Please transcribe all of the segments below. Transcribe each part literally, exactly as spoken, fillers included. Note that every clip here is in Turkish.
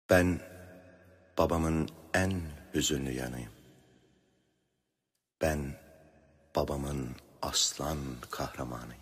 Ben babamın en hüzünlü yanıyım. Ben babamın aslan kahramanıyım.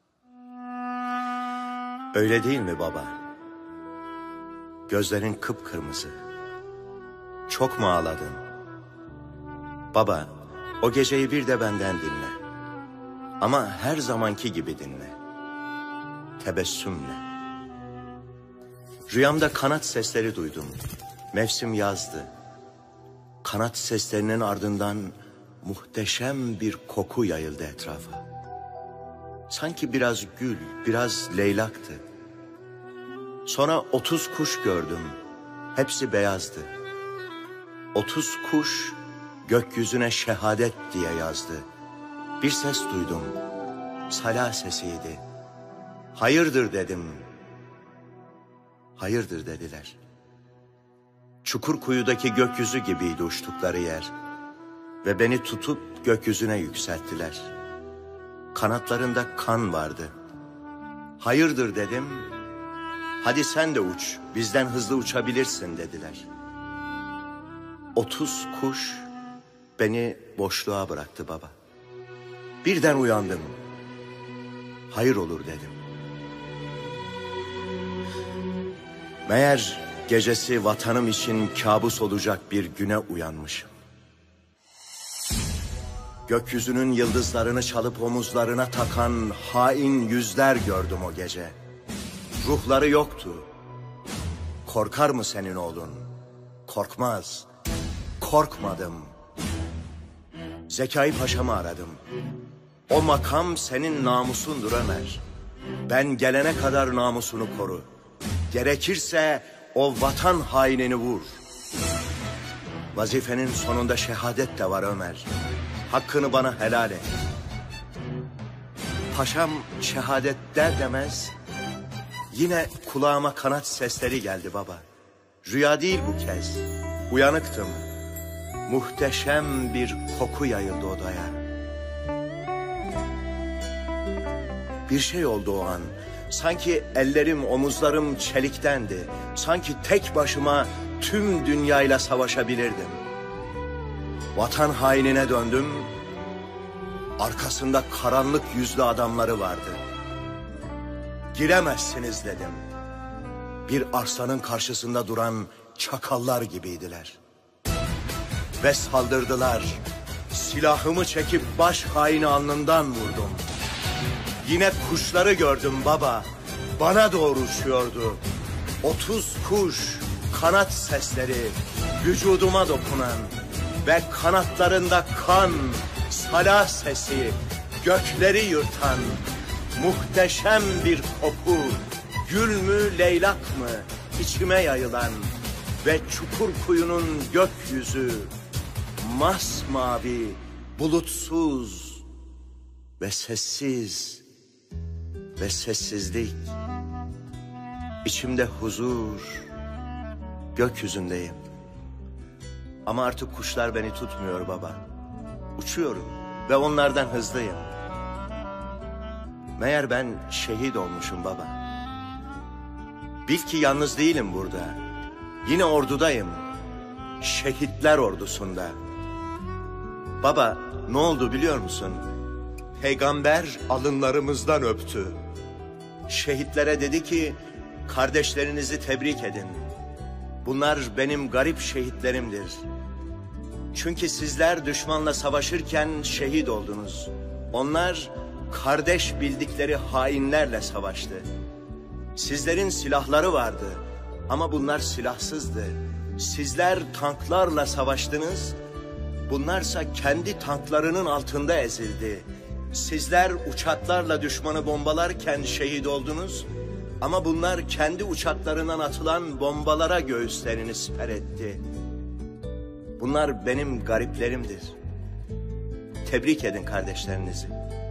Öyle değil mi baba? Gözlerin kıpkırmızı. Çok mu ağladın? Baba, o geceyi bir de benden dinle. Ama her zamanki gibi dinle. Tebessümle. Rüyamda kanat sesleri duydum. Mevsim yazdı. Kanat seslerinin ardından muhteşem bir koku yayıldı etrafa. Sanki biraz gül, biraz leylaktı. Sonra otuz kuş gördüm. Hepsi beyazdı. Otuz kuş gökyüzüne şehadet diye yazdı. Bir ses duydum. Sala sesiydi. Hayırdır dedim. Hayırdır dediler. Çukurkuyudaki gökyüzü gibiydi uçtukları yer. Ve beni tutup gökyüzüne yükselttiler. Kanatlarında kan vardı. Hayırdır dedim. Hadi sen de uç, bizden hızlı uçabilirsin dediler. Otuz kuş beni boşluğa bıraktı baba. Birden uyandım. Hayır olur dedim. Meğer gecesi vatanım için kabus olacak bir güne uyanmışım. Gökyüzünün yıldızlarını çalıp omuzlarına takan hain yüzler gördüm o gece. Ruhları yoktu. Korkar mı senin oğlun? Korkmaz. Korkmadım. Zekai Paşa'mı aradım. O makam senin namusundur Ömer. Ben gelene kadar namusunu koru. Gerekirse o vatan hainini vur. Vazifenin sonunda şehadet de var Ömer. Hakkını bana helal et. Paşam şehadet der demez yine kulağıma kanat sesleri geldi baba. Rüya değil bu kez. Uyanıktım. Muhteşem bir koku yayıldı odaya. Bir şey oldu o an. Sanki ellerim, omuzlarım çeliktendi. Sanki tek başıma tüm dünyayla savaşabilirdim. Vatan hainine döndüm. Arkasında karanlık yüzlü adamları vardı. Giremezsiniz dedim. Bir arslanın karşısında duran çakallar gibiydiler. Ve saldırdılar. Silahımı çekip baş haini alnından vurdum. Yine kuşları gördüm baba. Bana doğru uçuyordu. Otuz kuş, kanat sesleri, vücuduma dokunan ve kanatlarında kan, sala sesi, gökleri yırtan muhteşem bir koku, gül mü leylak mı içime yayılan ve Çukurkuyu'nun gökyüzü masmavi, bulutsuz ve sessiz ve sessizlik. İçimde huzur, gökyüzündeyim. Ama artık kuşlar beni tutmuyor baba. Uçuyorum ve onlardan hızlıyım. Meğer ben şehit olmuşum baba. Bil ki yalnız değilim burada. Yine ordudayım. Şehitler ordusunda. Baba, ne oldu biliyor musun? Peygamber alınlarımızdan öptü. Şehitlere dedi ki, kardeşlerinizi tebrik edin. Bunlar benim garip şehitlerimdir. Çünkü sizler düşmanla savaşırken şehit oldunuz. Onlar kardeş bildikleri hainlerle savaştı. Sizlerin silahları vardı ama bunlar silahsızdı. Sizler tanklarla savaştınız. Bunlarsa kendi tanklarının altında ezildi. Sizler uçaklarla düşmanı bombalarken şehit oldunuz. Ama bunlar kendi uçaklarından atılan bombalara göğüslerini siper etti. Bunlar benim gariplerimdir. Tebrik edin kardeşlerinizi.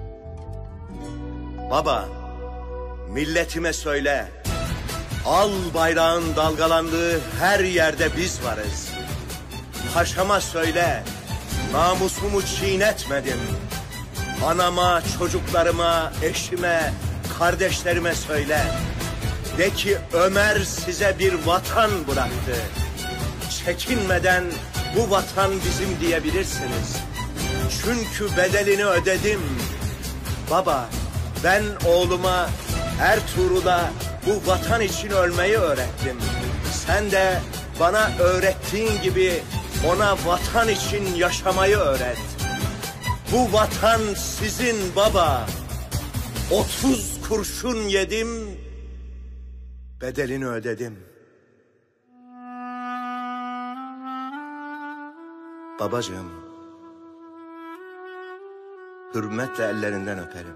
Baba, milletime söyle. Al bayrağın dalgalandığı her yerde biz varız. Paşama söyle. Namusumu çiğnetmedim. Anama, çocuklarıma, eşime, kardeşlerime söyle. De ki Ömer size bir vatan bıraktı. Çekinmeden bu vatan bizim diyebilirsiniz. Çünkü bedelini ödedim. Baba, ben oğluma Ertuğrul'a bu vatan için ölmeyi öğrettim. Sen de bana öğrettiğin gibi ona vatan için yaşamayı öğret. Bu vatan sizin baba. Otuz kurşun yedim, bedelini ödedim. Babacığım, hürmetle ellerinden öperim.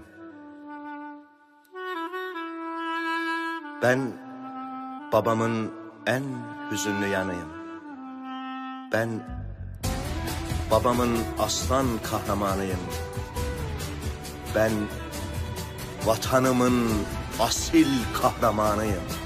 Ben babamın en hüzünlü yanıyım. Ben babamın aslan kahramanıyım. Ben vatanımın asil kahramanıyım.